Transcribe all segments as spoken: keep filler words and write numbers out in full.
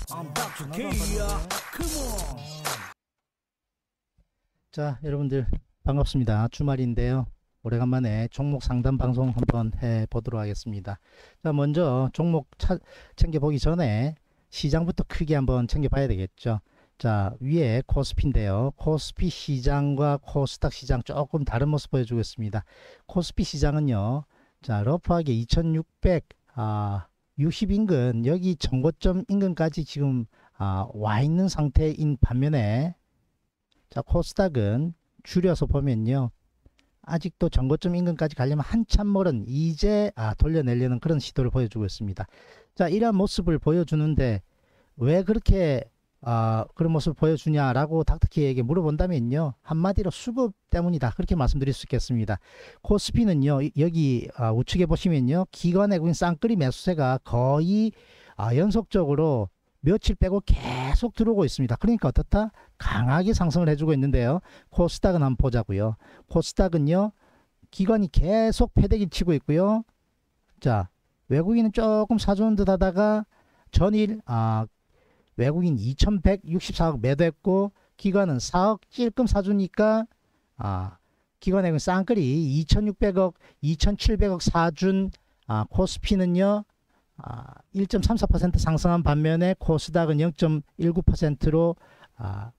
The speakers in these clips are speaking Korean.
자, 여러분들 반갑습니다. 주말인데요. 오래간만에 종목 상담 방송 한번 해보도록 하겠습니다. 자, 먼저 종목 차, 챙겨보기 전에 시장부터 크게 한번 챙겨봐야 되겠죠. 자, 위에 코스피인데요. 코스피 시장과 코스닥 시장 조금 다른 모습 보여주고 있습니다. 코스피 시장은요, 자, 러프하게 이천육백육십 인근, 여기 정고점 인근까지 지금 아, 와 있는 상태인 반면에, 자, 코스닥은 줄여서 보면요, 아직도 정고점 인근까지 가려면 한참 멀은, 이제 아, 돌려내려는 그런 시도를 보여주고 있습니다. 자, 이러한 모습을 보여주는데 왜 그렇게 아, 그런 모습을 보여주냐라고 닥터키에게 물어본다면요, 한마디로 수급 때문이다, 그렇게 말씀드릴 수 있겠습니다. 코스피는요, 여기 아, 우측에 보시면요, 기관 외국인 쌍끌이 매수세가 거의 아, 연속적으로 며칠 빼고 계속 들어오고 있습니다. 그러니까 어떻다? 강하게 상승을 해주고 있는데요. 코스닥은 한번 보자고요. 코스닥은요, 기관이 계속 패대기 치고 있고요. 자, 외국인은 조금 사주는 듯 하다가 전일 아, 외국인 이천백육십사억 매도했고 기관은 사억 찔끔 사주니까 아, 기관 외국인 쌍끌이 이천육백억 이천칠백억 사준 아, 코스피는요, 아, 일 점 삼사 퍼센트 상승한 반면에 코스닥은 영 점 일구 퍼센트로 아,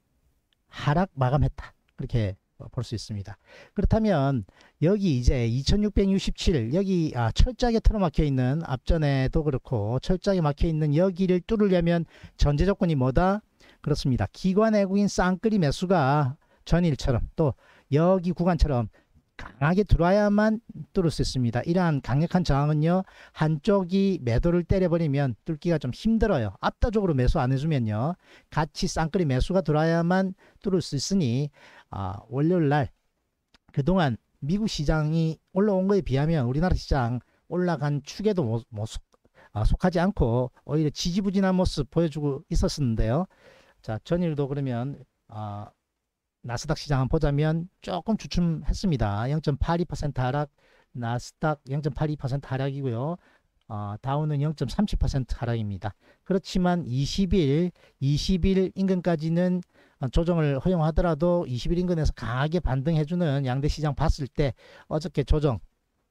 하락 마감했다, 그렇게 볼 수 있습니다. 그렇다면 여기 이제 이천육백육십칠, 여기 아, 철저하게 틀어막혀 있는, 앞전에도 그렇고 철저하게 막혀 있는 여기를 뚫으려면 전제 조건이 뭐다? 그렇습니다. 기관 외국인 쌍끌이 매수가 전일처럼 또 여기 구간처럼 강하게 들어와야만 뚫을 수 있습니다. 이러한 강력한 저항은요, 한쪽이 매도를 때려버리면 뚫기가 좀 힘들어요. 압도적으로 매수 안 해주면요, 같이 쌍끌이 매수가 들어와야만 뚫을 수 있으니 아, 월요일날 그동안 미국 시장이 올라온 거에 비하면 우리나라 시장 올라간 축에도 못, 못 속, 아, 속하지 않고 오히려 지지부진한 모습 보여주고 있었는데요. 자, 전일도 그러면 아, 나스닥 시장 한번 보자면 조금 주춤했습니다. 영 점 팔이 퍼센트 하락, 나스닥 영 점 팔이 퍼센트 하락이고요. 어, 다우는 영 점 삼칠 퍼센트 하락입니다. 그렇지만 이십 일, 이십 일 인근까지는 조정을 허용하더라도 이십 일 인근에서 강하게 반등해주는 양대 시장 봤을 때 어저께 조정,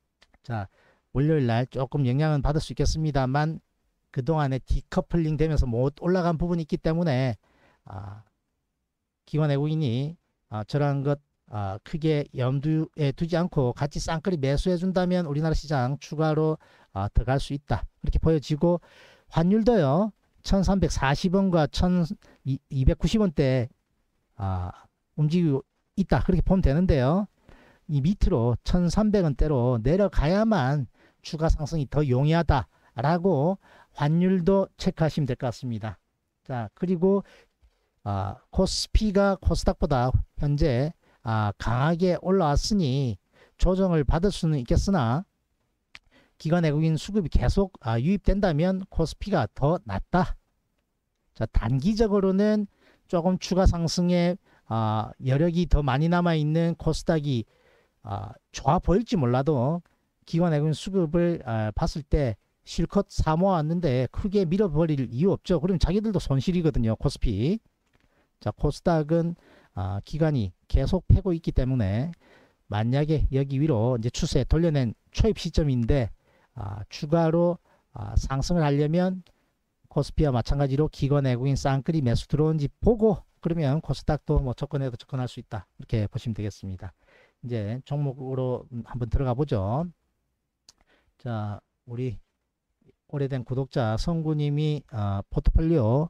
자, 월요일날 조금 영향은 받을 수 있겠습니다만 그동안에 디커플링 되면서 못 올라간 부분이 있기 때문에 아, 기관 외국인이 아, 저러한 것 아, 크게 염두에 두지 않고 같이 쌍끌이 매수해 준다면 우리나라 시장 추가로 아, 들어갈 수 있다, 그렇게 보여지고, 환율도요 천삼백사십 원과 천이백구십 원대 아, 움직이고 있다, 그렇게 보면 되는데요. 이 밑으로 천삼백 원대로 내려가야만 추가 상승이 더 용이하다 라고 환율도 체크하시면 될 것 같습니다. 자, 그리고 아, 코스피가 코스닥보다 현재 아, 강하게 올라왔으니 조정을 받을 수는 있겠으나 기관 외국인 수급이 계속 아, 유입된다면 코스피가 더 낫다. 자, 단기적으로는 조금 추가 상승의 아, 여력이 더 많이 남아있는 코스닥이 아, 좋아 보일지 몰라도 기관 외국인 수급을 아, 봤을 때 실컷 사모았는데 크게 밀어버릴 이유 없죠. 그러면 자기들도 손실이거든요, 코스피. 자, 코스닥은 아, 기간이 계속 패고 있기 때문에 만약에 여기 위로 이제 추세 돌려낸 초입 시점인데 아, 추가로 아, 상승을 하려면 코스피와 마찬가지로 기관 외국인 쌍끌이 매수 들어온지 보고, 그러면 코스닥도 뭐 접근해도 접근할 수 있다, 이렇게 보시면 되겠습니다. 이제 종목으로 한번 들어가 보죠. 자, 우리 오래된 구독자 성구님이 아, 포트폴리오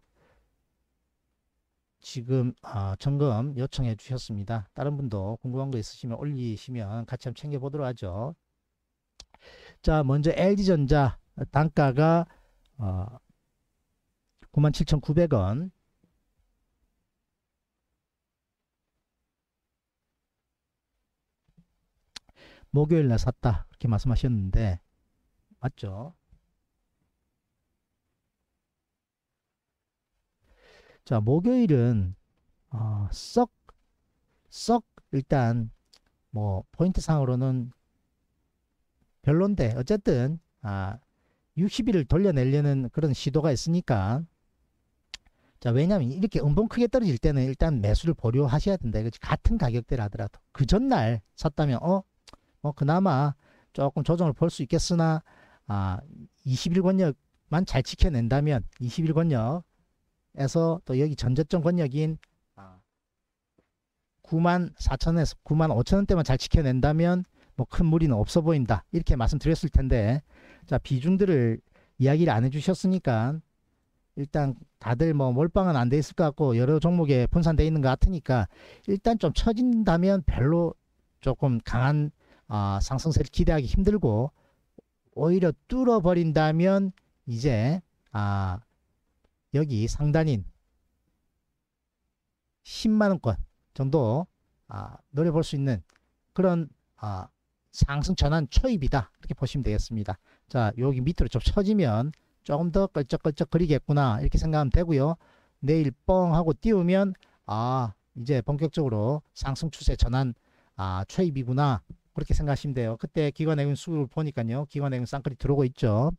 지금 아, 점검 요청해 주셨습니다. 다른 분도 궁금한 거 있으시면 올리시면 같이 한번 챙겨보도록 하죠. 자, 먼저 엘지전자 단가가 어, 구만 칠천구백 원, 목요일날 샀다, 그렇게 말씀하셨는데 맞죠? 자, 목요일은 어, 썩, 썩 일단 뭐 포인트 상으로는 별론데 어쨌든 아, 육십 일을 돌려내려는 그런 시도가 있으니까 자, 왜냐하면 이렇게 음봉 크게 떨어질 때는 일단 매수를 보류하셔야 된다. 이거지. 같은 가격대를 하더라도 그 전날 샀다면 어, 어 그나마 조금 조정을 볼 수 있겠으나 아, 이십 일 권역만 잘 지켜낸다면 이십 일 권역에서 또 여기 전저점 권역인 아, 구만 사천에서 구만 오천 원대만 잘 지켜낸다면 뭐 큰 무리는 없어 보인다. 이렇게 말씀드렸을 텐데 자, 비중들을 이야기를 안 해주셨으니까 일단 다들 뭐 몰빵은 안 돼 있을 것 같고 여러 종목에 분산되어 있는 것 같으니까 일단 좀 처진다면 별로 조금 강한 어, 상승세를 기대하기 힘들고 오히려 뚫어버린다면 이제 아, 여기 상단인 십만 원권 정도 아, 노려볼 수 있는 그런 아, 상승 전환 초입이다. 이렇게 보시면 되겠습니다. 자, 여기 밑으로 좀 쳐지면 조금 더 끌적끌적 거리겠구나 이렇게 생각하면 되고요. 내일 뻥 하고 띄우면 아, 이제 본격적으로 상승 추세 전환 아, 초입이구나 그렇게 생각하시면 돼요. 그때 기관외국인 수급을 보니까요. 기관외국인 쌍끌이 들어오고 있죠.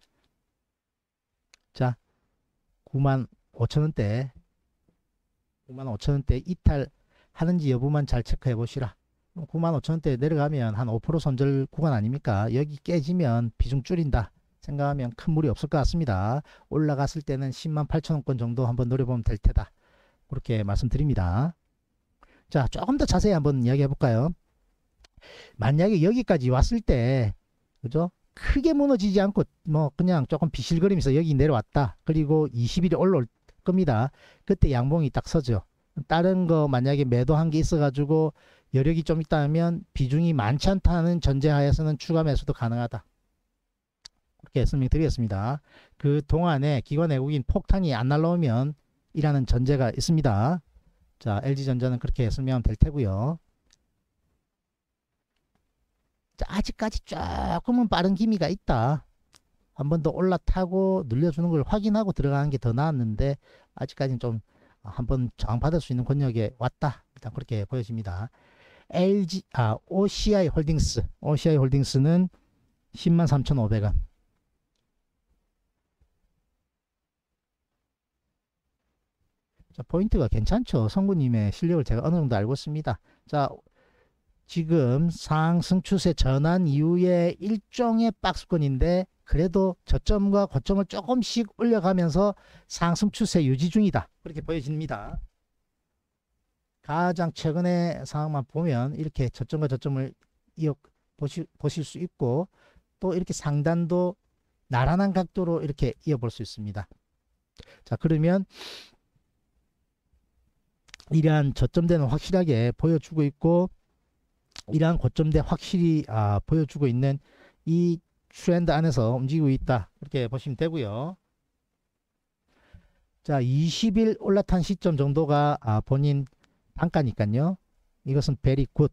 자, 구만 오천 원대 구만 오천 원대 이탈하는지 여부만 잘 체크해 보시라. 구만 오천 원대 내려가면 한 오 퍼센트 손절 구간 아닙니까? 여기 깨지면 비중 줄인다 생각하면 큰 무리 없을 것 같습니다. 올라갔을 때는 십만 팔천 원권 정도 한번 노려보면 될 테다. 그렇게 말씀드립니다. 자, 조금 더 자세히 한번 이야기해 볼까요? 만약에 여기까지 왔을 때 그죠? 크게 무너지지 않고 뭐 그냥 조금 비실거리면서 여기 내려왔다. 그리고 이십 일에 올라올 겁니다. 그때 양봉이 딱 서죠. 다른 거 만약에 매도한 게 있어가지고 여력이 좀 있다면 비중이 많지 않다는 전제하에서는 추가 매수도 가능하다. 그렇게 설명드리겠습니다. 그 동안에 기관 외국인 폭탄이 안 날라오면 이라는 전제가 있습니다. 자, 엘지전자는 그렇게 설명하면 될 테고요. 자, 아직까지 조금은 빠른 기미가 있다. 한 번 더 올라타고 늘려주는 걸 확인하고 들어가는 게 더 나았는데 아직까지는 좀 한번 저항받을 수 있는 권역에 왔다. 일단 그렇게 보여집니다. 엘지, 아, 오씨아이 홀딩스. 오씨아이 홀딩스는 십만 삼천오백 원. 자, 포인트가 괜찮죠. 성구님의 실력을 제가 어느 정도 알고 있습니다. 자, 지금 상승 추세 전환 이후에 일종의 박스권인데 그래도 저점과 고점을 조금씩 올려가면서 상승 추세 유지 중이다. 그렇게 보여집니다. 가장 최근의 상황만 보면 이렇게 저점과 저점을 이어 보실, 보실 수 있고 또 이렇게 상단도 나란한 각도로 이렇게 이어볼 수 있습니다. 자, 그러면 이러한 저점대는 확실하게 보여주고 있고 이러한 고점대 확실히 아, 보여주고 있는 이 트렌드 안에서 움직이고 있다. 이렇게 보시면 되고요. 자, 이십 일 올라탄 시점 정도가 아, 본인 단가니까요. 이것은 베리 굿.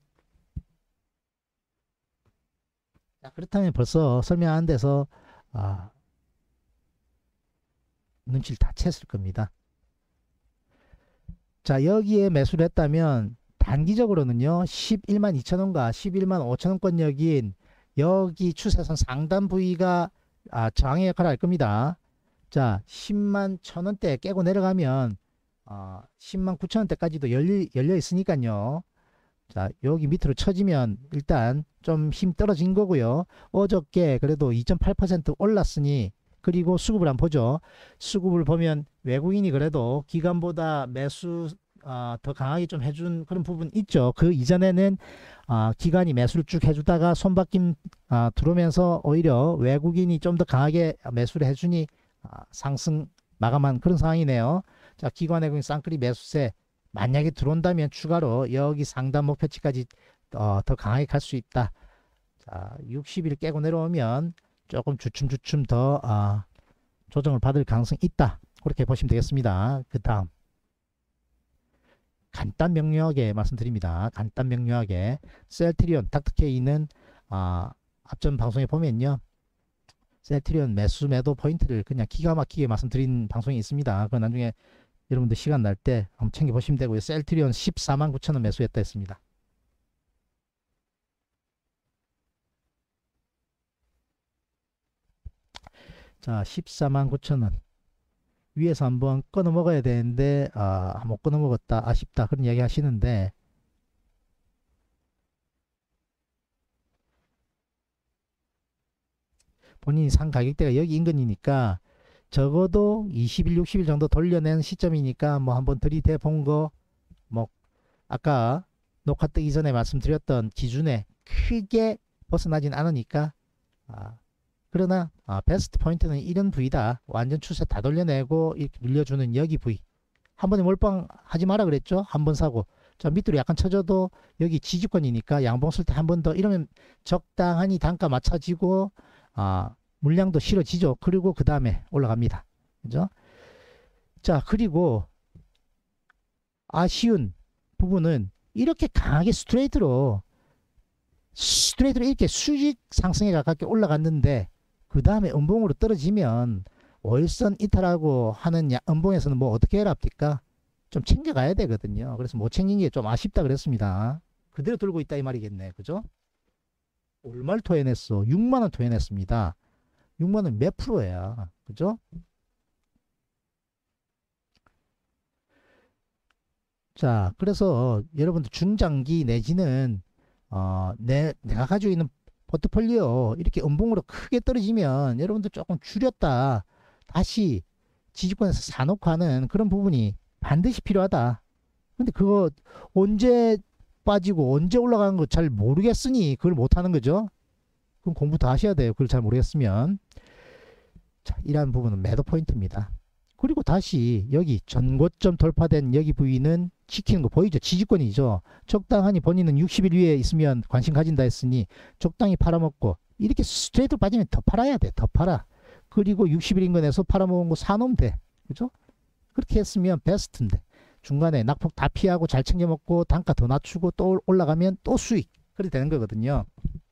자, 그렇다면 벌써 설명한 데서 아, 눈치를 다 챘을 겁니다. 자, 여기에 매수를 했다면 단기적으로는요. 십일만 이천 원과 십일만 오천 원권역인 여기 추세선 상단 부위가 아, 저항의 역할을 할 겁니다. 자, 십만 천 원대 깨고 내려가면 어, 십만 구천 원대까지도 열리, 열려 있으니까요. 자, 여기 밑으로 쳐지면 일단 좀 힘 떨어진 거고요. 어저께 그래도 이 점 팔 퍼센트 올랐으니 그리고 수급을 한번 보죠. 수급을 보면 외국인이 그래도 기관보다 매수 어, 더 강하게 좀 해준 그런 부분 있죠. 그 이전에는 어, 기관이 매수를 쭉 해주다가 손바뀜 어, 들어오면서 오히려 외국인이 좀 더 강하게 매수를 해주니 어, 상승 마감한 그런 상황이네요. 자, 기관 외국인 쌍끌이 매수세 만약에 들어온다면 추가로 여기 상단 목표치까지 어, 더 강하게 갈 수 있다. 자, 육십 일 깨고 내려오면 조금 주춤주춤 더 어, 조정을 받을 가능성이 있다. 그렇게 보시면 되겠습니다. 그 다음 간단 명료하게 말씀드립니다. 간단 명료하게 셀트리온 닥터케이는 어, 앞전 방송에 보면요. 셀트리온 매수 매도 포인트를 그냥 기가 막히게 말씀드린 방송이 있습니다. 그 나중에 여러분들 시간 날 때 한번 챙겨보시면 되고요. 셀트리온 십사만 구천 원 매수했다 했습니다. 자, 십사만 구천 원. 위에서 한번 끊어 먹어야 되는데 아, 못 끊어 먹었다. 아쉽다. 그런 이야기 하시는데 본인이 산 가격대가 여기 인근이니까 적어도 이십 일, 육십 일 정도 돌려낸 시점이니까 뭐 한번 들이대 본 거 뭐 아까 녹화 뜨기 전에 말씀드렸던 기준에 크게 벗어나진 않으니까 아, 그러나 아, 베스트 포인트는 이런 부위다. 완전 추세 다 돌려내고 이렇게 눌려주는 여기 부위. 한 번에 몰빵 하지 마라 그랬죠. 한 번 사고. 자, 밑으로 약간 쳐져도 여기 지지권이니까 양봉 쓸 때 한 번 더 이러면 적당하니 단가 맞춰지고 아, 물량도 실어지죠. 그리고 그 다음에 올라갑니다. 그죠? 자, 그리고 아쉬운 부분은 이렇게 강하게 스트레이트로 스트레이트로 이렇게 수직 상승에 가깝게 올라갔는데 그 다음에 음봉으로 떨어지면 월선 이탈하고 하는 야, 음봉에서는 뭐 어떻게 해라 합니까? 좀 챙겨가야 되거든요. 그래서 못 챙긴 게 좀 아쉽다 그랬습니다. 그대로 들고 있다 이 말이겠네. 그죠? 얼마를 토해냈어? 육만 원 토해냈습니다. 육만 원 몇 프로야? 그죠? 자, 그래서 여러분들 중장기 내지는 어, 내, 내가 가지고 있는 포트폴리오 이렇게 음봉으로 크게 떨어지면 여러분들 조금 줄였다. 다시 지지권에서 사놓고 하는 그런 부분이 반드시 필요하다. 근데 그거 언제 빠지고 언제 올라가는 거 잘 모르겠으니 그걸 못하는 거죠. 그럼 공부 더 하셔야 돼요. 그걸 잘 모르겠으면. 자, 이러한 부분은 매도 포인트입니다. 그리고 다시 여기 전고점 돌파된 여기 부위는 지키는 거 보이죠? 지지권이죠. 적당하니 본인은 육십 일 위에 있으면 관심 가진다 했으니 적당히 팔아먹고 이렇게 스트레이트 빠지면 더 팔아야 돼. 더 팔아. 그리고 육십 일 인근에서 팔아먹은 거 사놓으면 돼. 그죠? 그렇게 했으면 베스트인데 중간에 낙폭 다 피하고 잘 챙겨 먹고 단가 더 낮추고 또 올라가면 또 수익. 그렇게 되는 거거든요.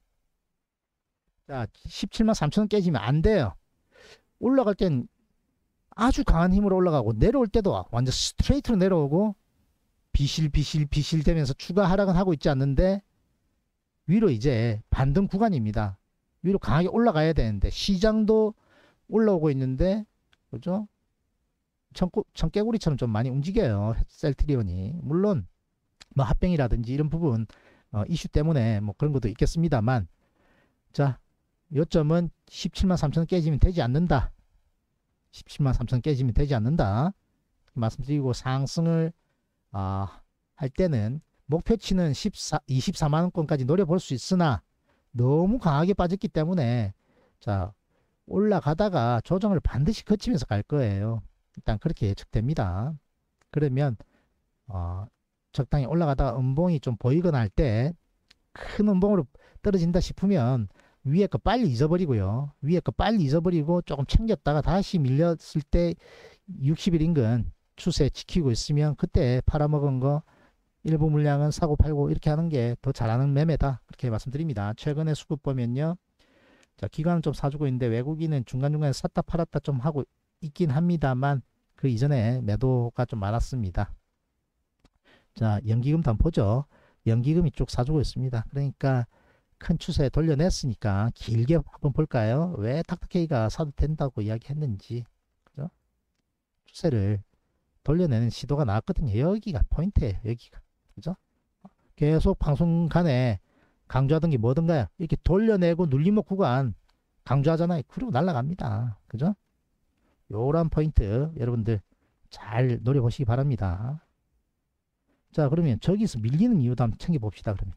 자, 십칠만 삼천 원 깨지면 안 돼요. 올라갈 땐 아주 강한 힘으로 올라가고 내려올 때도 완전 스트레이트로 내려오고 비실비실 비실 되면서 추가 하락은 하고 있지 않는데 위로 이제 반등 구간입니다. 위로 강하게 올라가야 되는데 시장도 올라오고 있는데 그죠? 청꾸, 청개구리처럼 좀 많이 움직여요. 셀트리온이. 물론 뭐 합병이라든지 이런 부분 어, 이슈 때문에 뭐 그런 것도 있겠습니다만 자, 요점은 십칠만 삼천 원 깨지면 되지 않는다. 십칠만 삼천 원 깨지면 되지 않는다. 말씀드리고 상승을 아, 할 때는 목표치는 십사, 이십사만 원권까지 노려볼 수 있으나 너무 강하게 빠졌기 때문에 자 올라가다가 조정을 반드시 거치면서 갈 거예요. 일단 그렇게 예측됩니다. 그러면 어, 적당히 올라가다가 음봉이 좀 보이거나 할 때 큰 음봉으로 떨어진다 싶으면 위에 거 빨리 잊어버리고요. 위에 거 빨리 잊어버리고 조금 챙겼다가 다시 밀렸을 때 육십 일 인근 추세 지키고 있으면 그때 팔아먹은 거 일부 물량은 사고 팔고 이렇게 하는 게 더 잘하는 매매다. 그렇게 말씀드립니다. 최근에 수급 보면요. 자, 기관은 좀 사주고 있는데 외국인은 중간중간에 샀다 팔았다 좀 하고 있긴 합니다만 그 이전에 매도가 좀 많았습니다. 자, 연기금도 한번 보죠. 연기금이 쭉 사주고 있습니다. 그러니까 큰 추세 돌려냈으니까 길게 한번 볼까요? 왜 닥터케이가 사도 된다고 이야기했는지. 그죠? 추세를 돌려내는 시도가 나왔거든요. 여기가 포인트예요. 여기가. 그죠? 계속 방송간에 강조하던 게 뭐든가요? 이렇게 돌려내고 눌림목 구간 강조하잖아요. 그리고 날아갑니다. 그죠? 요런 포인트 여러분들 잘 노려보시기 바랍니다. 자, 그러면 저기서 밀리는 이유도 한번 챙겨봅시다. 그러면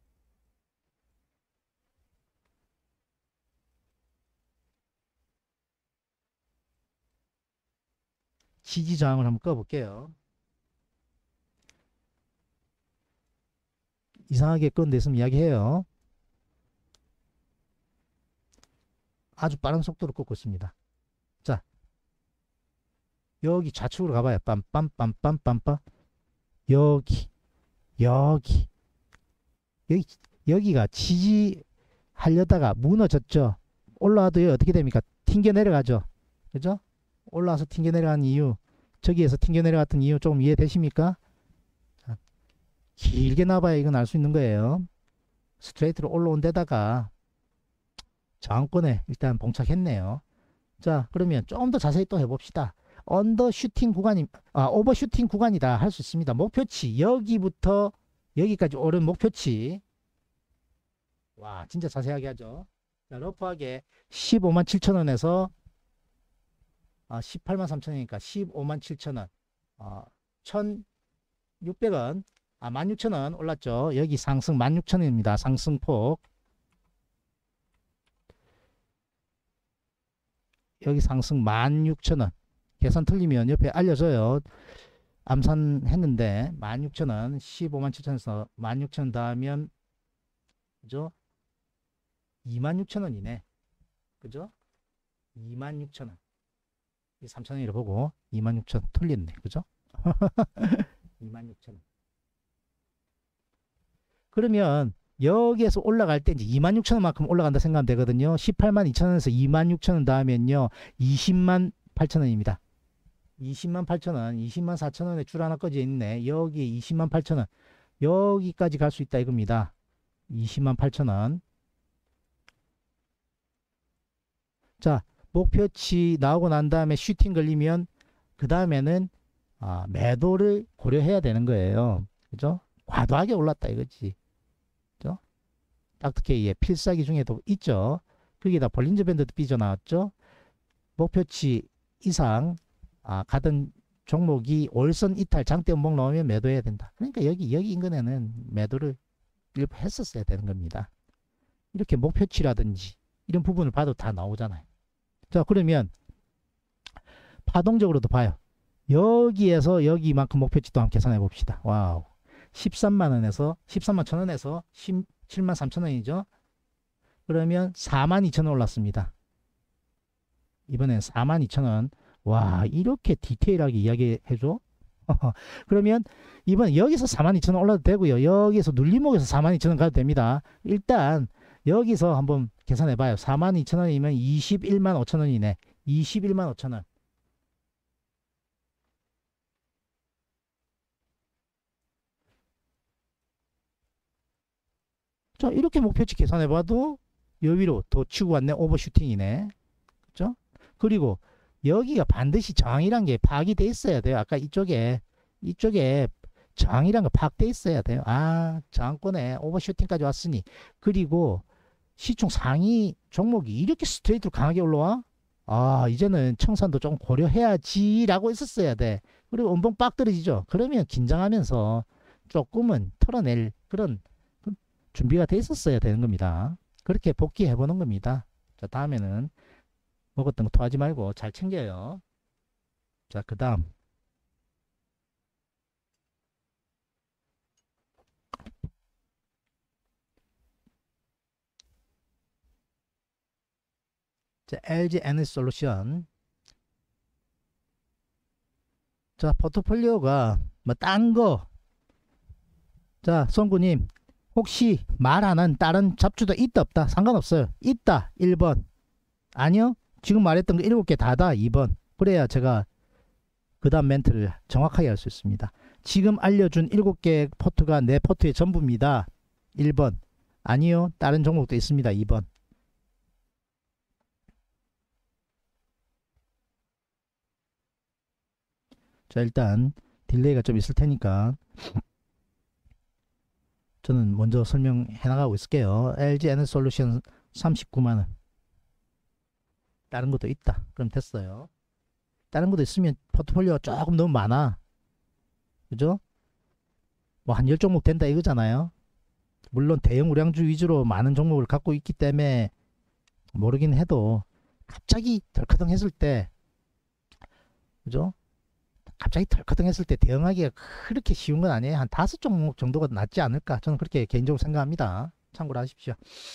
지지저항을 한번 꺼볼게요. 이상하게 건 데있으면 이야기해요. 아주 빠른 속도로 꺾고 있습니다. 자, 여기 좌측으로 가봐요. 빰빰빰빰빰빰. 여기, 여기, 여기, 여기가 지지하려다가 무너졌죠. 올라와도 여기 어떻게 됩니까? 튕겨 내려가죠. 그죠? 올라와서 튕겨 내려간 이유, 저기에서 튕겨 내려갔던 이유 조금 이해되십니까? 자, 길게 나봐야 이건 알 수 있는 거예요. 스트레이트로 올라온 데다가 저항권에 일단 봉착했네요. 자, 그러면 좀 더 자세히 또 해봅시다. 언더슈팅 구간이 아 오버슈팅 구간이다 할 수 있습니다. 목표치 여기부터 여기까지 오른 목표치. 와 진짜 자세하게 하죠. 자, 러프하게 십오만 칠천 원에서 아, 십팔만 삼천 원이니까 십오만 칠천 원 어, 천육백 원 아, 만 육천 원 올랐죠. 여기 상승 만 육천 원입니다. 상승폭. 여기 상승 만 육천 원. 계산 틀리면 옆에 알려줘요. 암산했는데 만 육천 원, 십오만 칠천 원에서 만 육천 원 더하면 그죠? 이만 육천 원이네. 그죠? 이만 육천 원. 이 삼천 원이라 보고 이만 육천 원 틀렸네. 그죠? 이만 육천 원. 그러면 여기에서 올라갈 때 이제 이만 육천 원만큼 올라간다 생각하면 되거든요. 십팔만 이천 원에서 이만 육천 원 더하면요. 이십만 팔천 원입니다. 이십만 팔천 원, 이십만 사천 원에 줄 하나 꺼져 있네. 여기 이십만 팔천 원. 여기까지 갈 수 있다 이겁니다. 이십만 팔천 원. 자, 목표치 나오고 난 다음에 슈팅 걸리면 그 다음에는 아, 매도를 고려해야 되는 거예요. 그죠? 과도하게 올랐다 이거지. 그죠? 닥터케이의 필살기 중에도 있죠. 거기다 볼린저 밴드도 삐져나왔죠. 목표치 이상 아, 가던 종목이 월선 이탈 장대 음봉 나오면 매도해야 된다. 그러니까 여기 여기 인근에는 매도를 일부 했었어야 되는 겁니다. 이렇게 목표치라든지 이런 부분을 봐도 다 나오잖아요. 자, 그러면 파동적으로도 봐요. 여기에서 여기만큼 목표치도 한번 계산해 봅시다. 와우. 십삼만 원에서 십삼만 천 원에서 십칠만 삼천 원이죠. 그러면 사만 이천 원 올랐습니다. 이번엔 사만 이천 원. 와, 이렇게 디테일하게 이야기해줘? 그러면 이번 여기서 사만 이천 원 올라도 되고요. 여기서 눌림목에서 사만 이천 원 가도 됩니다. 일단 여기서 한번 계산해봐요. 사만 이천 원이면 이십일만 오천 원이네. 이십일만 오천 원. 자, 이렇게 목표치 계산해봐도 여기로 더 치고 왔네. 오버슈팅이네. 그죠? 그리고 여기가 반드시 저항이란 게 파악이 돼 있어야 돼요. 아까 이쪽에 이쪽에 저항이란 거 파악돼 있어야 돼요. 아, 저항권에 오버슈팅까지 왔으니. 그리고 시총 상위 종목이 이렇게 스트레이트로 강하게 올라와? 아, 이제는 청산도 좀 고려해야지 라고 했었어야 돼. 그리고 음봉 빡 떨어지죠. 그러면 긴장하면서 조금은 털어낼 그런 준비가 돼 있었어야 되는 겁니다. 그렇게 복귀해 보는 겁니다. 자, 다음에는 먹었던 거 토하지 말고 잘 챙겨요. 자, 그 다음 자, 엘지 에너지솔루션. 자, 포트폴리오가 뭐 딴 거. 자, 송구님 혹시 말 안 한 다른 잡주도 있다 없다? 상관없어요. 있다 일 번. 아니요, 지금 말했던 거 일곱 개 다다 이 번. 그래야 제가 그 다음 멘트를 정확하게 할 수 있습니다. 지금 알려준 일곱 개 포트가 내 포트의 전부입니다. 일 번. 아니요, 다른 종목도 있습니다. 이 번. 자, 일단 딜레이가 좀 있을 테니까 저는 먼저 설명해 나가고 있을게요. 엘지 에너지솔루션 삼십구만 원. 다른 것도 있다. 그럼 됐어요. 다른 것도 있으면 포트폴리오가 조금 너무 많아. 그죠? 뭐 한 열 종목 된다 이거잖아요. 물론 대형 우량주 위주로 많은 종목을 갖고 있기 때문에 모르긴 해도 갑자기 덜커덩 했을 때, 그죠? 갑자기 덜커덩 했을 때 대응하기가 그렇게 쉬운 건 아니에요. 한 다섯 종목 정도가 낫지 않을까? 저는 그렇게 개인적으로 생각합니다. 참고로 하십시오.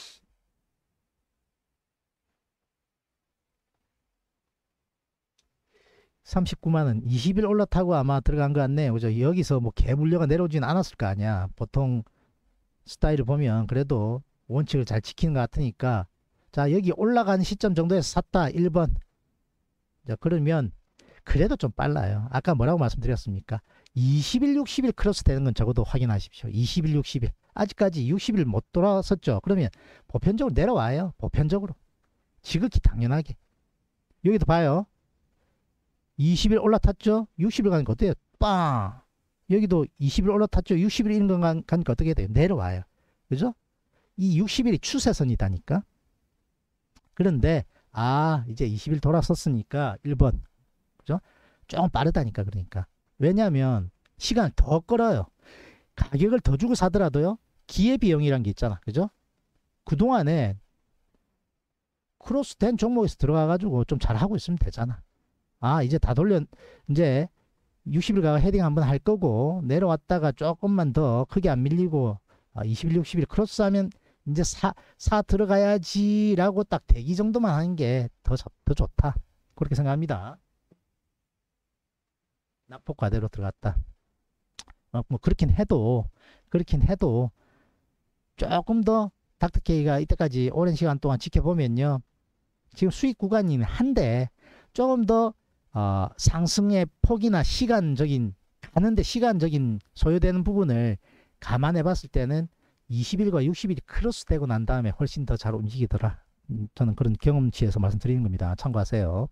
삼십구만 원, 이십 일 올라타고 아마 들어간 거 같네요. 그죠? 여기서 뭐 개물려가 내려오지는 않았을 거 아니야. 보통 스타일을 보면 그래도 원칙을 잘 지키는 것 같으니까. 자, 여기 올라간 시점 정도에서 샀다. 일 번. 자, 그러면 그래도 좀 빨라요. 아까 뭐라고 말씀드렸습니까? 이십 일, 육십 일 크로스 되는 건 적어도 확인하십시오. 이십 일, 육십 일. 아직까지 육십 일 못 돌아섰죠. 그러면 보편적으로 내려와요. 보편적으로. 지극히 당연하게. 여기도 봐요. 이십 일 올라탔죠? 육십 일 가니까 어때요? 빵! 여기도 이십 일 올라탔죠? 육십 일 이런 거 가니까 어떻게 돼요? 내려와요. 그죠? 이 육십 일이 추세선이다니까. 그런데 아 이제 이십 일 돌아섰으니까 일 번 그죠? 조금 빠르다니까. 그러니까 왜냐하면 시간을 더 끌어요. 가격을 더 주고 사더라도요 기회비용이란 게 있잖아. 그죠? 그동안에 크로스된 종목에서 들어가 가지고 좀 잘하고 있으면 되잖아. 아 이제 다 돌려 이제 육십 일 가가 헤딩 한번 할 거고 내려왔다가 조금만 더 크게 안 밀리고 아, 이십 일 육십 일 크로스 하면 이제 사, 사 들어가야지 라고 딱 대기 정도만 하는 게 더 더 좋다. 그렇게 생각합니다. 낙폭과대로 들어갔다. 어, 뭐 그렇긴 해도 그렇긴 해도 조금 더 닥터케이가 이때까지 오랜 시간 동안 지켜보면요. 지금 수익 구간이 한데 조금 더 어, 상승의 폭이나 시간적인 가는데 시간적인 소요되는 부분을 감안해 봤을 때는 이십 일과 육십 일이 크로스 되고 난 다음에 훨씬 더 잘 움직이더라. 음, 저는 그런 경험치에서 말씀드리는 겁니다. 참고하세요.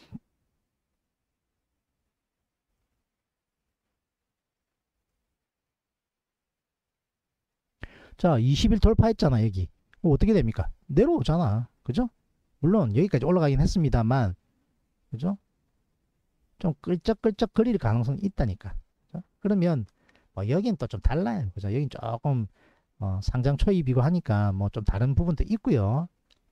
자, 이십 일 돌파했잖아, 여기. 뭐 어떻게 됩니까? 내려오잖아. 그죠? 물론 여기까지 올라가긴 했습니다만, 그죠? 좀 끌적끌적 거릴 가능성이 있다니까. 그죠? 그러면 뭐 여긴 또 좀 달라요. 그죠? 여긴 조금 어, 상장 초입이고 하니까 뭐 좀 다른 부분도 있고요.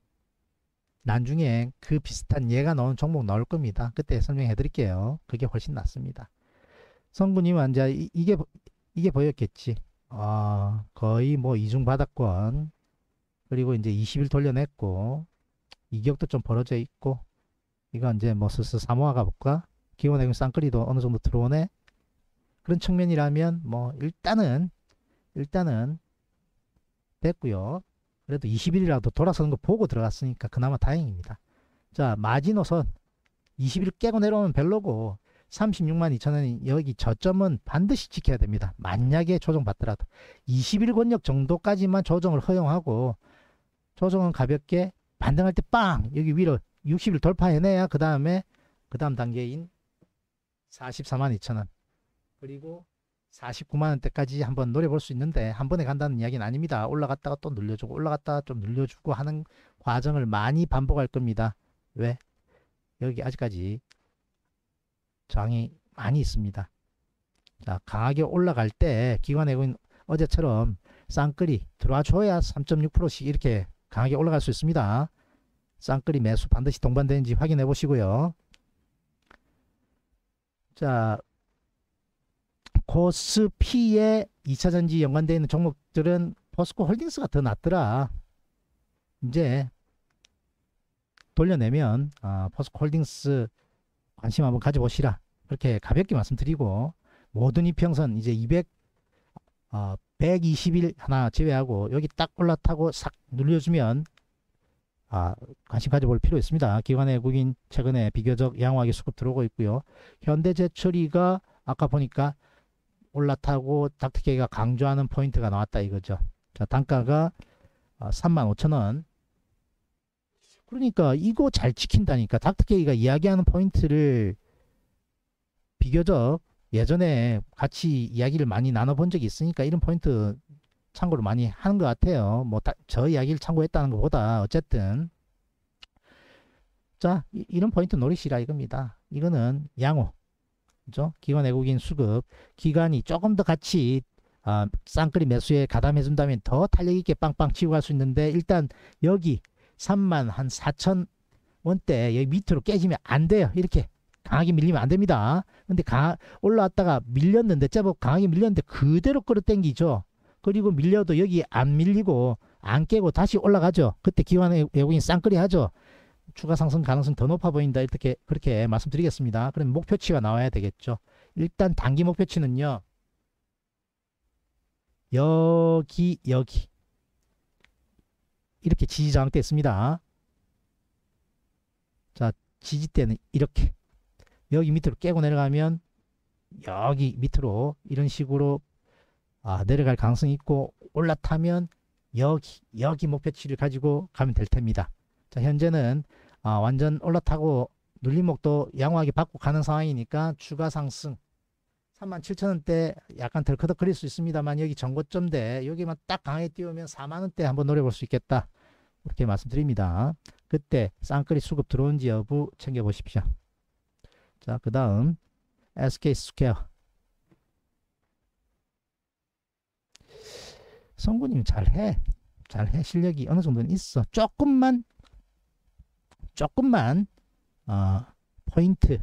나중에 그 비슷한 예가 나오는 종목 나올 겁니다. 그때 설명해 드릴게요. 그게 훨씬 낫습니다. 성구님은 이제 이, 이게 이게 보였겠지. 아, 거의 뭐 이중 바닥권 그리고 이제 이십 일 돌려냈고 이격도 좀 벌어져 있고 이거 이제 뭐 슬슬 사모아 가볼까? 기본액은 쌍끌이도 어느 정도 들어오네. 그런 측면이라면 뭐 일단은 일단은 됐고요. 그래도 이십 일이라도 돌아서는 거 보고 들어갔으니까 그나마 다행입니다. 자, 마지노선 이십 일 깨고 내려오면 별로고 삼십육만 이천 원이 여기 저점은 반드시 지켜야 됩니다. 만약에 조정받더라도 이십 일 권역 정도까지만 조정을 허용하고 조정은 가볍게 반등할 때 빵 여기 위로 육십 일 돌파해내야 그 다음에 그 다음 단계인 사십사만 이천 원 그리고 사십구만 원대까지 한번 노려볼 수 있는데 한 번에 간다는 이야기는 아닙니다. 올라갔다가 또 눌려주고 올라갔다가 좀 눌려주고 하는 과정을 많이 반복할 겁니다. 왜? 여기 아직까지 저항이 많이 있습니다. 자, 강하게 올라갈 때 기관외국인 어제처럼 쌍끌이 들어와 줘야 삼 점 육 퍼센트씩 이렇게 강하게 올라갈 수 있습니다. 쌍끌이 매수 반드시 동반되는지 확인해 보시고요. 자, 코스피에 이 차 전지 연관되어 있는 종목들은 포스코 홀딩스가 더 낫더라. 이제 돌려내면 어, 포스코 홀딩스 관심 한번 가져보시라. 그렇게 가볍게 말씀드리고 모든 이평선 이제 이백, 어, 백이십 일 하나 제외하고 여기 딱 올라타고 싹 눌려주면 아, 관심 가져볼 필요 있습니다. 기관 외국인 최근에 비교적 양호하게 수급 들어오고 있고요. 현대제철이가 아까 보니까 올라타고 닥터케이가 강조하는 포인트가 나왔다 이거죠. 자, 단가가 어, 삼만 오천 원. 그러니까 이거 잘 지킨다니까. 닥터케이가 이야기하는 포인트를 비교적 예전에 같이 이야기를 많이 나눠본 적이 있으니까 이런 포인트 참고를 많이 하는 것 같아요. 뭐 저 이야기를 참고했다는 것보다 어쨌든 자, 이, 이런 포인트 노리시라 이겁니다. 이거는 양호. 그죠? 기관 외국인 수급 기관이 조금 더 같이 아, 쌍끌이 매수에 가담해 준다면 더 탄력 있게 빵빵 치고 갈 수 있는데 일단 여기 삼만 한 사천 원대 여기 밑으로 깨지면 안 돼요. 이렇게 강하게 밀리면 안 됩니다. 근데 강 올라왔다가 밀렸는데 제법 강하게 밀렸는데 그대로 끌어당기죠. 그리고 밀려도 여기 안 밀리고 안 깨고 다시 올라가죠. 그때 기관 외국인 쌍끌이 하죠. 추가 상승 가능성 더 높아 보인다. 이렇게 그렇게 말씀드리겠습니다. 그럼 목표치가 나와야 되겠죠. 일단 단기 목표치는요. 여기 여기 이렇게 지지 저항대 있습니다. 자, 지지대는 이렇게 여기 밑으로 깨고 내려가면 여기 밑으로 이런 식으로 아, 내려갈 가능성이 있고 올라타면 여기 여기 목표치를 가지고 가면 될 텐니다. 자, 현재는 아, 완전 올라타고 눌림목도 양호하게 받고 가는 상황이니까 추가 상승 삼만 칠천 원대 약간 덜커덕거릴 수 있습니다만 여기 전고점대 여기만 딱 강하게 띄우면 사만 원대 한번 노려볼 수 있겠다. 이렇게 말씀드립니다. 그때 쌍끌이 수급 들어온지 여부 챙겨보십시오. 자, 그 다음 에스케이 스퀘어. 성구님 잘해. 잘해. 실력이 어느 정도는 있어. 조금만 조금만 어, 포인트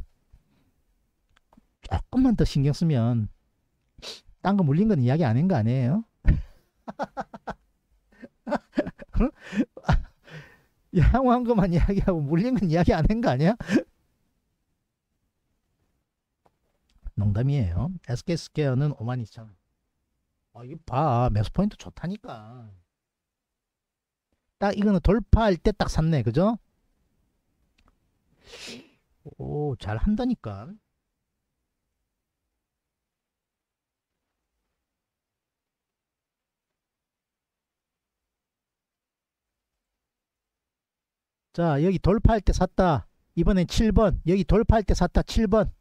조금만 더 신경 쓰면 딴 거 물린 건 이야기 아닌 거 아니에요? 양호한 것만 이야기하고 물린 건 이야기 아닌 거 아니야? 농담이에요. 에스케이 스퀘어는 오만 이천 원. 아, 이거 봐. 매수 포인트 좋다니까. 딱 이거는 돌파할 때 딱 샀네. 그죠? 오, 잘 한다니까. 자, 여기 돌파할 때 샀다. 이번엔 칠 번. 여기 돌파할 때 샀다. 칠 번.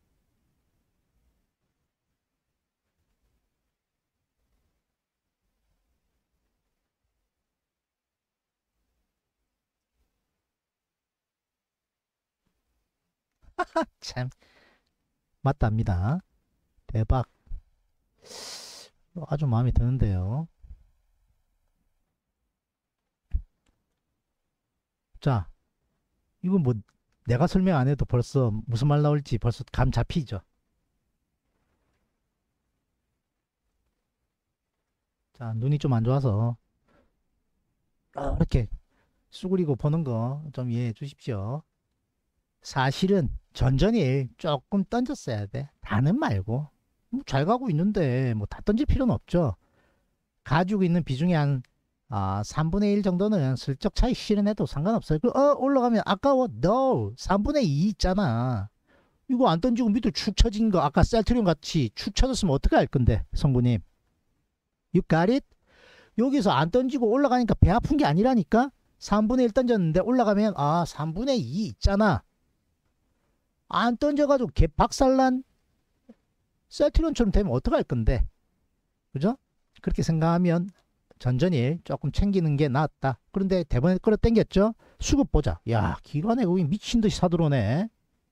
참 맞답니다. 대박. 아주 마음에 드는데요. 자, 이건 뭐 내가 설명 안 해도 벌써 무슨 말 나올지 벌써 감 잡히죠. 자, 눈이 좀 안 좋아서 어, 이렇게 수그리고 보는 거 좀 이해해 주십시오. 사실은 전전일 조금 던졌어야 돼. 다는 말고. 뭐 잘 가고 있는데 뭐 다 던질 필요는 없죠. 가지고 있는 비중이 한 아, 삼분의 일 정도는 슬쩍 차익 실현해도 상관없어요. 그, 어, 올라가면 아까워. No. 삼분의 이 있잖아. 이거 안 던지고 밑으로 축 처진 거 아까 셀트리온 같이 축 처졌으면 어떻게 할 건데, 성구님. You got it? 여기서 안 던지고 올라가니까 배 아픈 게 아니라니까? 삼분의 일 던졌는데 올라가면 아, 삼분의 이 있잖아. 안 던져가지고 개 박살난 셀트리온처럼 되면 어떡할 건데. 그죠? 그렇게 생각하면 전전일 조금 챙기는 게 낫다. 그런데 대번에 끌어당겼죠? 수급 보자. 야, 기관에 거기 미친듯이 사들어오네.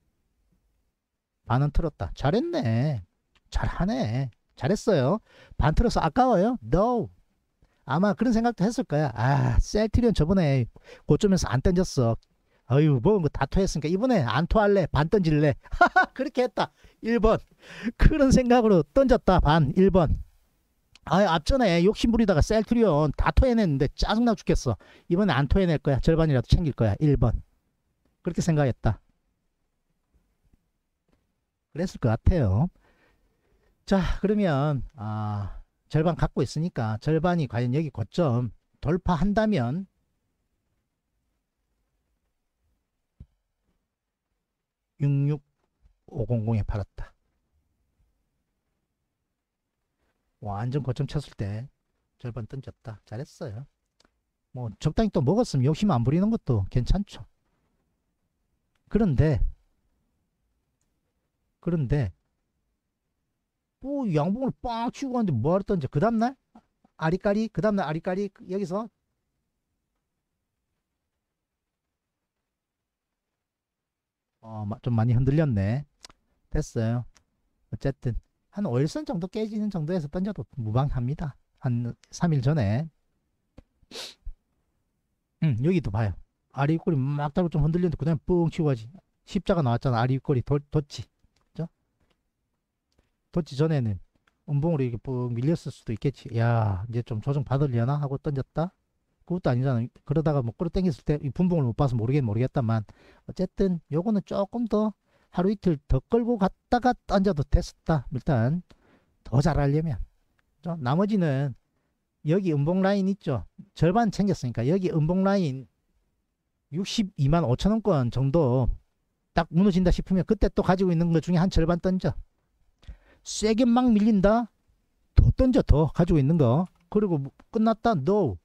반은 틀었다. 잘했네. 잘하네. 잘했어요. 반 틀어서 아까워요? No. 아마 그런 생각도 했을 거야. 아, 셀트리온 저번에 고점에서 안 던졌어. 어휴, 뭐, 뭐, 다 토했으니까 이번에 안 토할래. 반 던질래. 그렇게 했다. 일 번. 그런 생각으로 던졌다. 반. 일 번. 아, 앞전에 욕심부리다가 셀트리온 다 토해냈는데 짜증나 죽겠어. 이번에 안 토해낼 거야. 절반이라도 챙길 거야. 일 번. 그렇게 생각했다. 그랬을 것 같아요. 자, 그러면 아, 절반 갖고 있으니까 절반이 과연 여기 고점 돌파한다면 육육오공공에 팔았다. 완전 고점 쳤을 때 절반 던졌다. 잘했어요. 뭐 적당히 또 먹었으면 욕심 안 부리는 것도 괜찮죠. 그런데 그런데 뭐 양봉을 빵 치고 가는데 뭐하러 던져. 그 다음날 아리까리 그 다음날 아리까리 여기서 어, 좀 많이 흔들렸네. 됐어요. 어쨌든 한 오 일선 정도 깨지는 정도에서 던져도 무방합니다. 한 삼 일 전에 음, 여기도 봐요. 아리 윗골이 막 달고 좀 흔들렸는데 그 다음에 뻥 치고 가지. 십자가 나왔잖아. 아리 윗골이 돋지. 그죠? 돋지 전에는 음봉으로 이렇게 뻥 밀렸을 수도 있겠지. 야, 이제 좀 조정 받으려나 하고 던졌다. 그것도 아니잖아. 그러다가 뭐 끌어당겼을 때 이 분봉을 못 봐서 모르겠 모르겠다만 어쨌든 요거는 조금 더 하루 이틀 더 끌고 갔다가 던져도 됐었다. 일단 더 잘하려면 그죠? 나머지는 여기 음봉 라인 있죠. 절반 챙겼으니까 여기 음봉 라인 육십이만 오천 원권 정도 딱 무너진다 싶으면 그때 또 가지고 있는 것 중에 한 절반 던져. 세게 막 밀린다. 더 던져. 더 가지고 있는 거. 그리고 끝났다. No.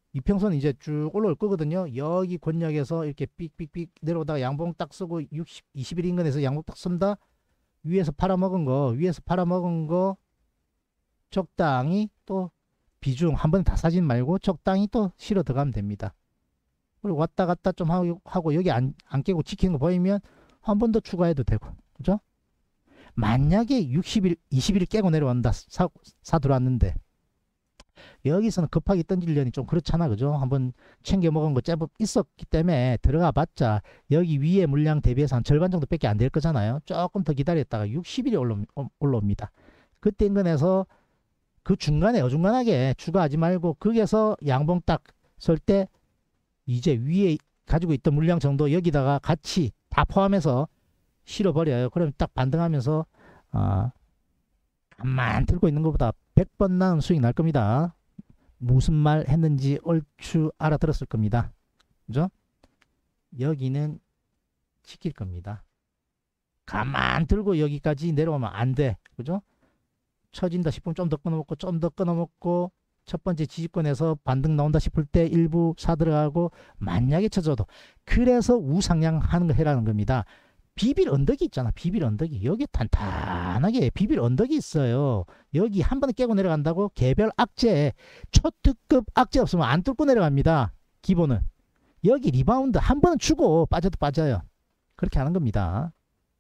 이평선 이제 쭉 올라올 거거든요. 여기 권역에서 이렇게 삑삑삑 내려오다가 양봉 딱 쓰고 육십, 이십 일 인근에서 양봉 딱 쓴다. 위에서 팔아먹은 거, 위에서 팔아먹은 거 적당히 또 비중 한 번에 다 사진 말고 적당히 또 실어 들어가면 됩니다. 그리고 왔다 갔다 좀 하고, 하고 여기 안, 안 깨고 지키는 거 보이면 한 번 더 추가해도 되고, 그죠? 만약에 육십 일, 이십 일 깨고 내려온다. 사, 사 들어왔는데 여기서는 급하게 던지려니 좀 그렇잖아, 그죠? 한번 챙겨 먹은 거 제법 있었기 때문에 들어가 봤자 여기 위에 물량 대비해서 한 절반 정도밖에 안 될 거잖아요. 조금 더 기다렸다가 육십 일이 올라, 올라옵니다. 그때 인근에서 그 중간에 어중간하게 추가하지 말고 거기에서 양봉 딱 설 때 이제 위에 가지고 있던 물량 정도 여기다가 같이 다 포함해서 실어버려요. 그럼 딱 반등하면서 아, 가만 들고 있는 것보다 백 번 나은 수익 날 겁니다. 무슨 말 했는지 얼추 알아들었을 겁니다. 그죠? 여기는 지킬 겁니다. 가만 들고 여기까지 내려오면 안 돼. 그죠? 처진다 싶으면 좀 더 끊어먹고 좀 더 끊어먹고 첫 번째 지지권에서 반등 나온다 싶을 때 일부 사 들어가고 만약에 쳐져도 그래서 우상향하는 거 해라는 겁니다. 비빌 언덕이 있잖아. 비빌 언덕이 여기 탄탄하게 비빌 언덕이 있어요. 여기 한 번에 깨고 내려간다고 개별 악재 초특급 악재 없으면 안 뚫고 내려갑니다. 기본은 여기 리바운드 한 번은 주고 빠져도 빠져요. 그렇게 하는 겁니다.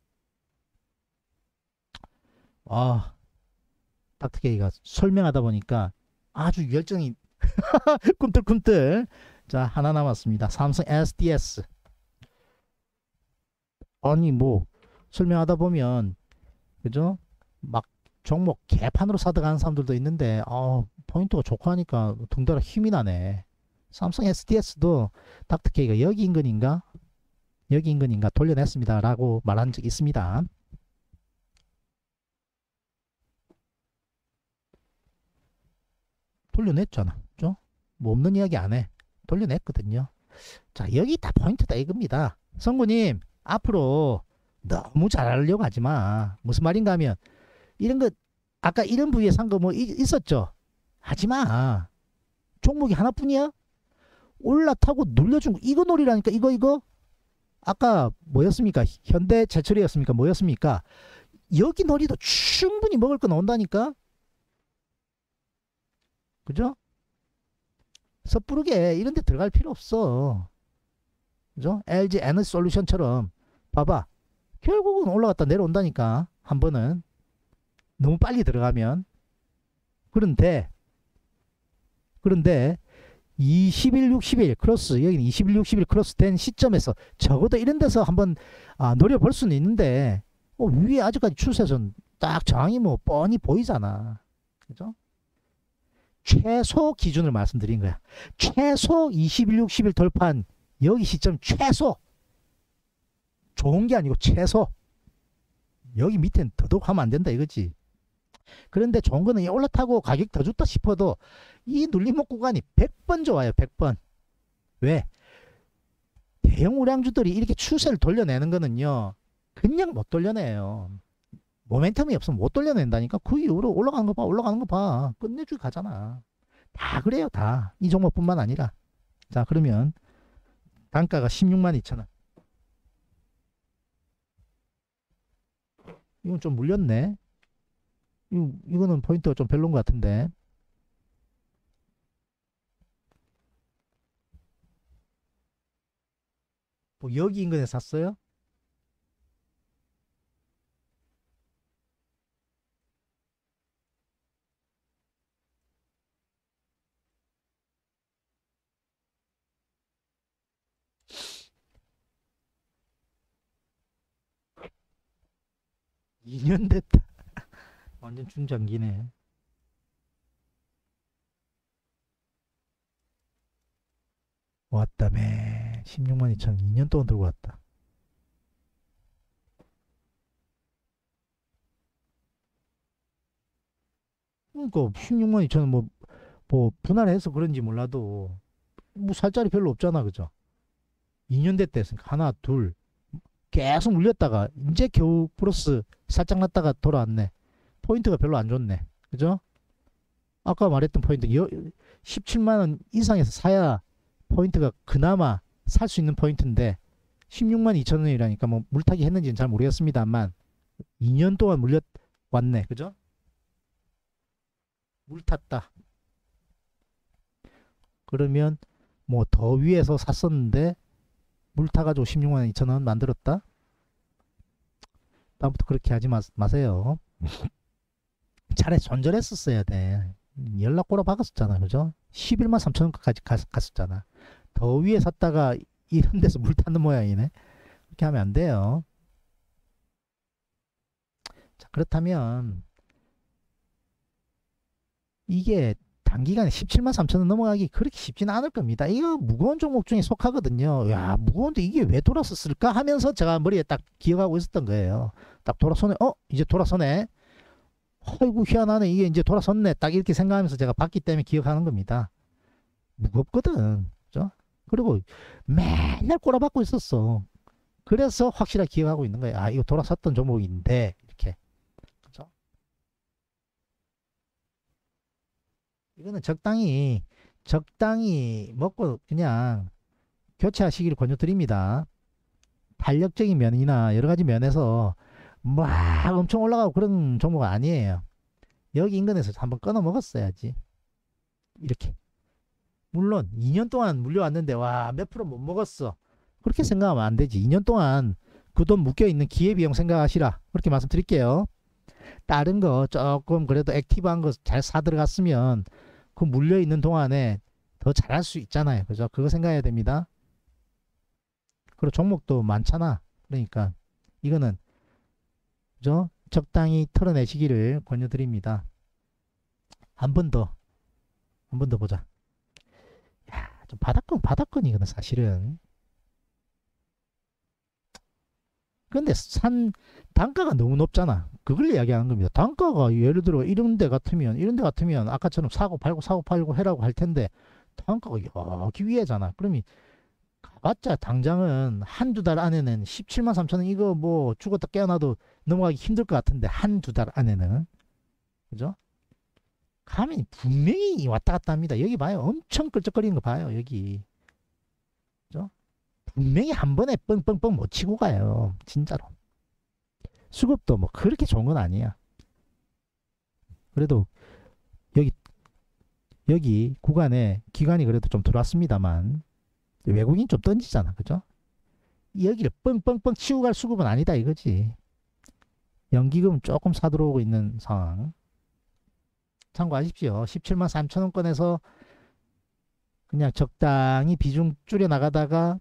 아, 닥터케이가 설명하다 보니까 아주 열정이 꿈틀꿈틀. 자, 하나 남았습니다. 삼성 에스디에스. 아니 뭐 설명하다 보면 그죠? 막 종목 개판으로 사들어가는 사람들도 있는데 어, 포인트가 좋고 하니까 덩달아 힘이 나네. 삼성 에스디에스도 닥터케이가 여기 인근인가? 여기 인근인가 돌려냈습니다 라고 말한 적이 있습니다. 돌려냈잖아. 그죠? 뭐 없는 이야기 안 해. 돌려냈거든요. 자, 여기 다 포인트다 이겁니다. 성구님, 앞으로 너무 잘하려고 하지 마. 무슨 말인가 하면, 이런 거, 아까 이런 부위에 산 거 뭐 있었죠? 하지 마. 종목이 하나뿐이야? 올라타고 눌려준 거, 이거 놀이라니까, 이거, 이거? 아까 뭐였습니까? 현대 제철이었습니까? 뭐였습니까? 여기 놀이도 충분히 먹을 거 나온다니까? 그죠? 섣부르게 이런 데 들어갈 필요 없어. 그죠? 엘지 에너지 솔루션처럼 봐봐. 결국은 올라갔다 내려온다니까. 한 번은. 너무 빨리 들어가면. 그런데 그런데 이십 일, 육십 일 크로스, 여기는 이십 일, 육십 일 크로스 된 시점에서 적어도 이런 데서 한번 아, 노려볼 수는 있는데 어, 위에 아직까지 추세선 딱 저항이 뭐 뻔히 보이잖아. 그죠? 최소 기준을 말씀드린 거야. 최소 이십 일, 육십 일 돌파한 여기 시점 최소. 좋은 게 아니고 최소. 여기 밑엔 더더욱 하면 안 된다 이거지. 그런데 좋은 거는 올라타고 가격 더 좋다 싶어도 이 눌림목 구간이 백 번 좋아요. 백 번. 왜? 대형 우량주들이 이렇게 추세를 돌려내는 거는요. 그냥 못 돌려내요. 모멘텀이 없으면 못 돌려낸다니까. 그 이후로 올라가는 거 봐. 올라가는 거 봐. 끝내주고 가잖아. 다 그래요. 다. 이 종목뿐만 아니라. 자, 그러면 단가가 십육만 이천 원. 이건 좀 물렸네. 이, 이거는 포인트가 좀 별로인 것 같은데. 뭐 여기 인근에 샀어요? 이 년 됐다. 완전 중장기네. 왔다며. 십육만 이천 원 이 년 동안 들고 왔다. 그러니까 십육만 이천 원 뭐, 뭐 분할해서 그런지 몰라도 뭐 살 자리 별로 없잖아. 그죠? 이 년 됐다 했으니까 하나 둘 계속 물렸다가 이제 겨우 플러스 살짝 났다가 돌아왔네. 포인트가 별로 안 좋네. 그죠? 아까 말했던 포인트 여, 십칠만 원 이상에서 사야 포인트가 그나마 살 수 있는 포인트인데 십육만 이천 원이라니까 뭐 물타기 했는지는 잘 모르겠습니다만 이 년 동안 물려왔네. 그죠? 물탔다. 그러면 뭐 더 위에서 샀었는데 물타가지고 십육만 이천 원 만들었다? 다음부터 그렇게 하지 마, 마세요. 차라리 손절했었어야 돼. 연락 꼬라 박았었잖아. 그죠? 십일만 삼천 원까지 갔었잖아. 더 위에 샀다가 이런 데서 물 타는 모양이네. 그렇게 하면 안 돼요. 자, 그렇다면 이게 단기간에 십칠만 삼천 원 넘어가기 그렇게 쉽지는 않을 겁니다. 이거 무거운 종목 중에 속하거든요. 야, 무거운데 이게 왜 돌아섰을까 하면서 제가 머리에 딱 기억하고 있었던 거예요. 딱 돌아서네. 어? 이제 돌아서네. 아이고 희한하네. 이게 이제 돌아섰네. 딱 이렇게 생각하면서 제가 봤기 때문에 기억하는 겁니다. 무겁거든. 그죠? 그리고 맨날 꼬라박고 있었어. 그래서 확실하게 기억하고 있는 거예요. 아, 이거 돌아섰던 종목인데 이렇게. 그죠? 이거는 적당히 적당히 먹고 그냥 교체하시기를 권유드립니다. 탄력적인 면이나 여러 가지 면에서 막 엄청 올라가고 그런 종목은 아니에요. 여기 인근에서 한번 끊어 먹었어야지. 이렇게. 물론 이 년 동안 물려왔는데 와 몇 프로 못 먹었어. 그렇게 생각하면 안 되지. 이 년 동안 그 돈 묶여있는 기회비용 생각하시라. 그렇게 말씀드릴게요. 다른 거 조금 그래도 액티브한 거 잘 사 들어갔으면 그 물려있는 동안에 더 잘할 수 있잖아요. 그죠? 그거 생각해야 됩니다. 그리고 종목도 많잖아. 그러니까 이거는 그죠? 적당히 털어내시기를 권유드립니다. 한 번 더, 한 번 더 보자. 야, 좀 바닥권, 바닥권이거든, 사실은. 근데 산, 단가가 너무 높잖아. 그걸 이야기하는 겁니다. 단가가 예를 들어 이런 데 같으면, 이런 데 같으면 아까처럼 사고 팔고 사고 팔고 해라고 할 텐데, 단가가 여기 위에잖아. 그러면 가봤자 당장은 한두 달 안에는 십칠만 삼천 원 이거 뭐 죽었다 깨어나도 넘어가기 힘들 것 같은데 한두 달 안에는 그죠? 가면 분명히 왔다 갔다 합니다. 여기 봐요. 엄청 끌적거리는 거 봐요. 여기 그죠? 분명히 한 번에 뻥뻥뻥 못 치고 가요. 진짜로. 수급도 뭐 그렇게 좋은 건 아니야. 그래도 여기 여기 구간에 기간이 그래도 좀 들어왔습니다만 외국인 좀 던지잖아. 그죠? 여기를 뻥뻥뻥 치고 갈 수급은 아니다 이거지. 연기금 조금 사들어오고 있는 상황. 참고하십시오. 십칠만 삼천 원권에서 그냥 적당히 비중 줄여 나가다가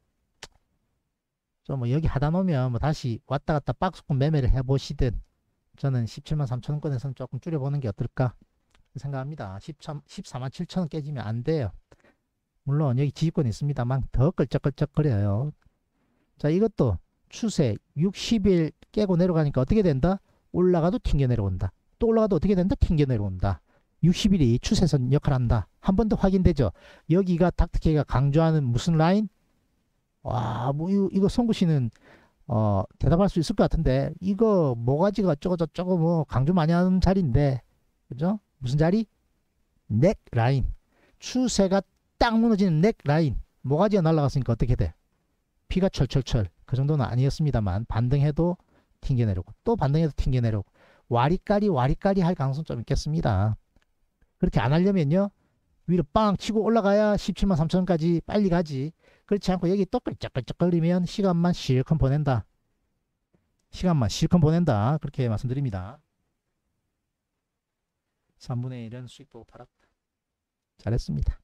좀 뭐 여기 하다 놓으면 뭐 다시 왔다 갔다 박스권 매매를 해보시든 저는 십칠만 삼천 원권에서는 조금 줄여보는 게 어떨까 생각합니다. 십사만 칠천 원 깨지면 안 돼요. 물론 여기 지지권이 있습니다만 더 끌적끌적거려요. 자, 이것도 추세 육십 일 깨고 내려가니까 어떻게 된다? 올라가도 튕겨 내려온다. 또 올라가도 어떻게 된다? 튕겨 내려온다. 육십 일이 추세선 역할을 한다. 한 번 더 확인되죠. 여기가 닥터케이가 강조하는 무슨 라인? 와, 뭐 이거, 이거 송구 씨는 어, 대답할 수 있을 것 같은데 이거 뭐가지가 어쩌고 저쩌고 뭐 강조 많이 하는 자리인데 그죠? 무슨 자리? 넥 라인. 추세가 딱 무너지는 넥 라인. 모가지가 날아갔으니까 어떻게 돼? 피가 철철철. 그 정도는 아니었습니다만 반등해도 튕겨내려고 또 반등해도 튕겨내려고 와리까리 와리까리 할 가능성 좀 있겠습니다. 그렇게 안 하려면요 위로 빵 치고 올라가야 십칠만 삼천 원까지 빨리 가지. 그렇지 않고 여기 또 끌적끌적거리면 시간만 실컷 보낸다. 시간만 실컷 보낸다. 그렇게 말씀드립니다. 삼분의 일은 수익 보고 팔았다. 잘했습니다.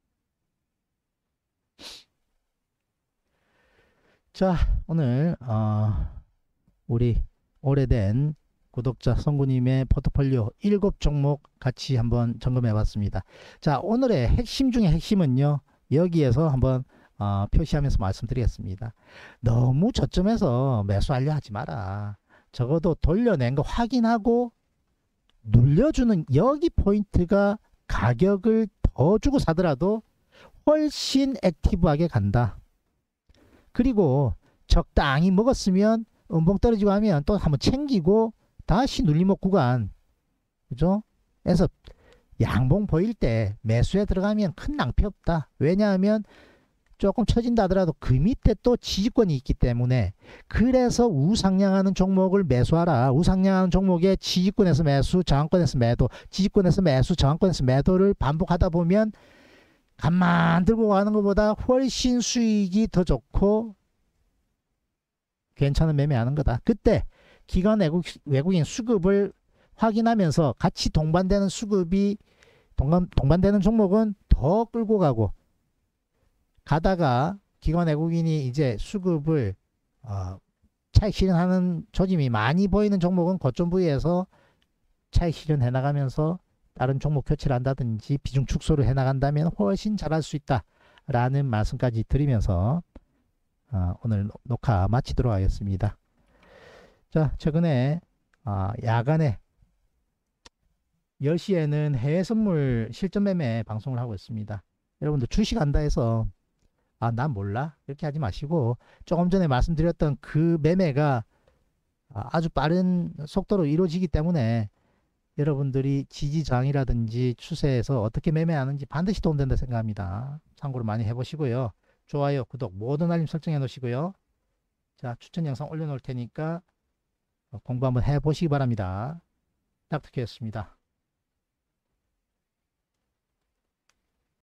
자, 오늘 어, 우리 오래된 구독자 성구님의 포트폴리오 일곱 종목 같이 한번 점검해 봤습니다. 자, 오늘의 핵심 중에 핵심은요 여기에서 한번 어, 표시하면서 말씀드리겠습니다. 너무 저점에서 매수하려 하지 마라. 적어도 돌려낸 거 확인하고 눌려주는 여기 포인트가 가격을 더 주고 사더라도 훨씬 액티브하게 간다. 그리고 적당히 먹었으면 음봉 떨어지고 하면 또 한번 챙기고 다시 눌림목 구간 그죠? 에서 양봉 보일 때 매수에 들어가면 큰 낭패 없다. 왜냐하면 조금 처진다 하더라도 그 밑에 또 지지권이 있기 때문에, 그래서 우상향하는 종목을 매수하라. 우상향하는 종목에 지지권에서 매수, 저항권에서 매도, 지지권에서 매수, 저항권에서 매도를 반복하다 보면 간만 들고 가는 것보다 훨씬 수익이 더 좋고 괜찮은 매매하는 거다. 그때 기관 외국, 외국인 수급을 확인하면서 같이 동반되는 수급이 동반, 동반되는 종목은 더 끌고 가고, 가다가 기관 외국인이 이제 수급을 어, 차익 실현하는 조짐이 많이 보이는 종목은 고점 부위에서 차익 실현해 나가면서 다른 종목 교체를 한다든지 비중 축소를 해 나간다면 훨씬 잘할 수 있다 라는 말씀까지 드리면서 어, 오늘 녹화 마치도록 하겠습니다. 자, 최근에 어, 야간에 열 시에는 해외 선물 실전 매매 방송을 하고 있습니다. 여러분들 주식 한다 해서 아, 난 몰라 이렇게 하지 마시고, 조금 전에 말씀드렸던 그 매매가 아주 빠른 속도로 이루어지기 때문에 여러분들이 지지 저항이라든지 추세에서 어떻게 매매하는지 반드시 도움된다 생각합니다. 참고로 많이 해보시고요. 좋아요, 구독, 모든 알림 설정해 놓으시고요. 자, 추천 영상 올려놓을 테니까 공부 한번 해보시기 바랍니다. 닥터케였습니다.